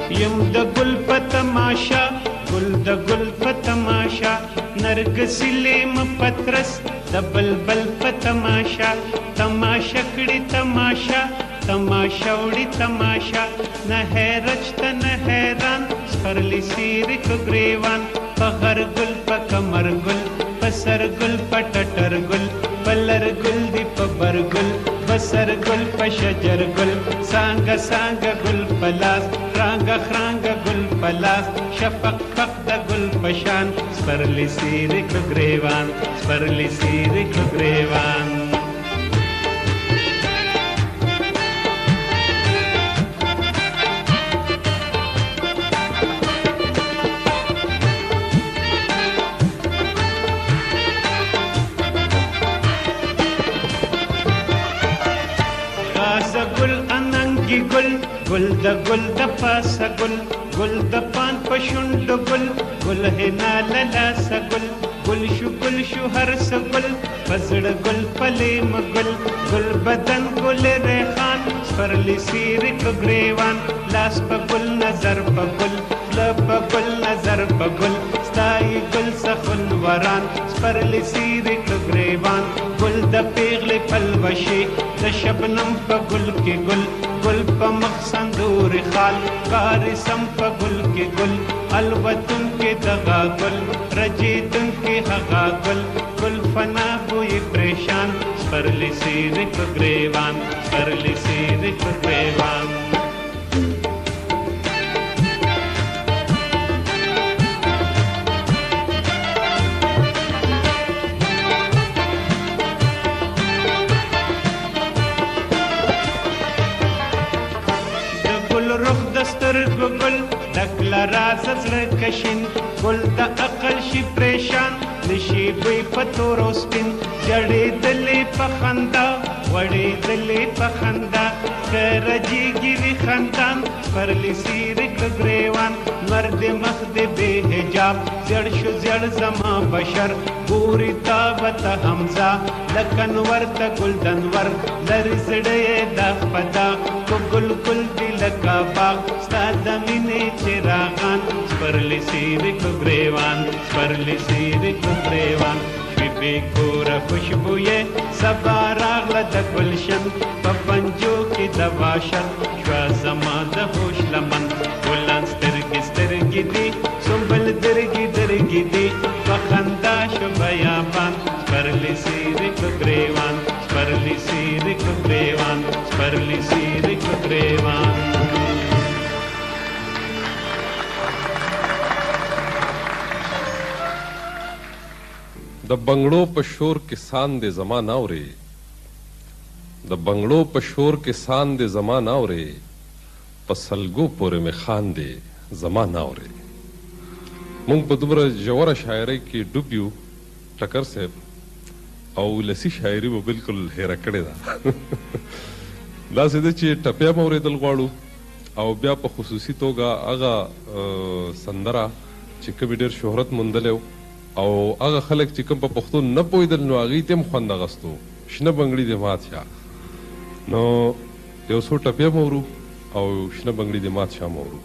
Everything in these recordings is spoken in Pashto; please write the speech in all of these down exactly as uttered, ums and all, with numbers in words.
یم د ګل په تماشا ګل د ګل په تماشا نرګسي لیم پترس د بلبل په تماشا تماشا کړي تماشا تماشا وړي تماشا نه حیرت ته نه حیران سپرلی سیری کو ګریوان په غر ګل په کمر ګل په سر ګل په ټټر ګل په لر ګل دی په بر ګل بسر ګل په شجر ګل سانګه سانګه ګل په لاس خرانګه خرانګه ګل په لاس شفق فق د ګل په شان سپرلی سیری کو ګریوان سپرلی سیری کو ګریوان ګل اننګي ګل ګل د ګل د پاسه ګل ګل د پان په شونډ ګل ګل هنا لاس ګل ګل شو ګل شو هر څه ګل پزړ ګل پلیم ګل ګل بدن ګل ریحان سپرلی سیری کو ګریوان لاس په ګل نظر په ګل لب په ګل نظر په ګل ستای ګل سخن وران سپرلی سیری کو ګریوان ګل د پیغلې پلوشي د شبنم په ګل کې ګل ګل په مخ سندور خال کار سم په ګل کې ګل الوتن کې دغا ګل رجیدن کې هغا ګل ګل فنا بوې پریشان سپرلی سیری کو ګریوان سپرلی سیری کو ګریوان سترګو ګل ډکل راز زړه کشین ګل د عقل شي پریشان نشي بوی په تور او سپین جړېدلې په خندا وړېدلې په خندا کرجېږي وي خندان سپرلی سیری کو ګریوان مرد مخ دې بې حجاب زړ شو زړ زما بشر ګوري تا وته حمزه لکنور ته ګلدنور لري زړې د خپدا کو ګل ګل دی لکا باغ ستا د مینې چراغان سپرلی سیری کو ګریوان سپرلی سیری کو ګریوان شوي بې کوره خوشبویې سبا راغله د ګلشن په پنجو کې د واشر شوه زما د هوش لمن ګلان سترګې سترګې دي سنبل درګې درګې دي په خندا شو بیابان سپرلی سیری کو ګریوان سپرلی سیری کو ګریوان سپرلی سیری کو ګریوان د بنگړو په شور کې سان دې زما ناورې د بنگړو په شور کې سان دې زما ناورې په سلګو پورې مې خان دې زما ناورې مونږ په دومره ژوره شاعرۍ کې ډوب یو ټکر صاحب او لسی شاعري به بالکل هیره کړې ده داسې ده چې ټپیا به اورېدل غواړو او بیا په خصوصي توګه هغه سندره چې کومې ډېر شهرت موندلی او هغه خلک چې کوم په پښتو نه پوهېدل نو هغوی ته هم خوند اخیستو شنه بنګړي دې مات شه نو یو څو ټپې م اورو او شنه بنګړي دې مات شه م اورو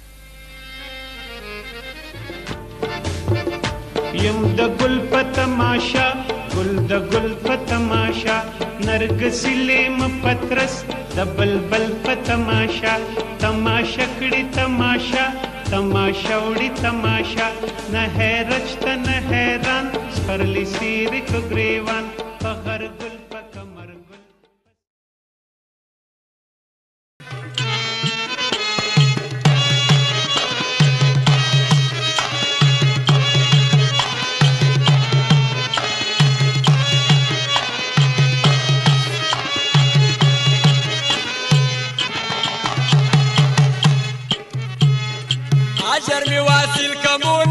یم د ګل په تماشا ګل د ګل په تماشا نرګسي لیم پترس د بلبل په تماشا تماشا کړي تماشا تماشا وړي تماشا نه حیرت ته نه حیران سپرلی سیری کو ګریوان په غر ګل په کمر ګل عشر می واصل کمون